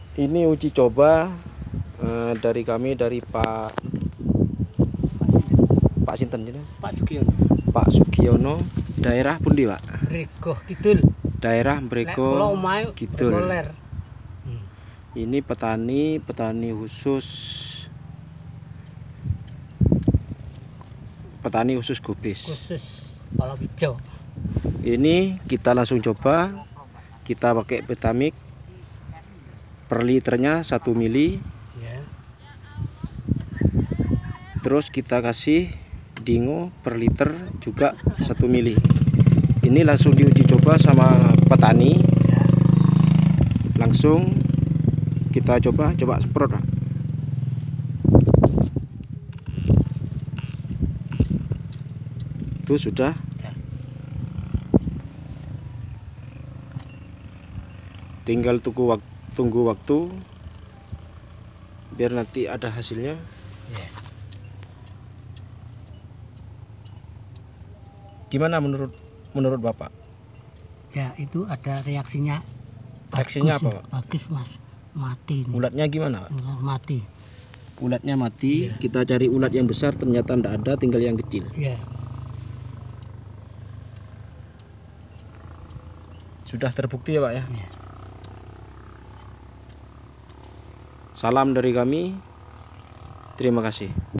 Ini uji coba dari kami, dari Pak Sinten jenenge? Pak Sugiono. Pak Sugiono, daerah pundi, Pak? Mrego Kidul. Daerah Mrego Kidul. Ini petani khusus gobis. Khusus palawija. Ini kita langsung coba. Kita pakai Petamik. Per liternya 1 mili. Ya. Terus kita kasih dingo per liter juga 1 mili. Ini langsung diuji coba sama petani. Ya. Langsung kita coba semprot, Pak. Itu sudah. Ya. Tinggal tunggu waktu biar nanti ada hasilnya. Ya. Gimana menurut Bapak? Ya, itu ada reaksinya. Reaksinya Bagus, apa, Pak? Bagus, Mas. Mati nih. Ulatnya gimana, Pak? Mati. Ulatnya mati. Iya. Kita cari ulat yang besar, ternyata tidak ada, tinggal yang kecil. Ya. Sudah terbukti ya, Pak ya? Ya. Salam dari kami. Terima kasih.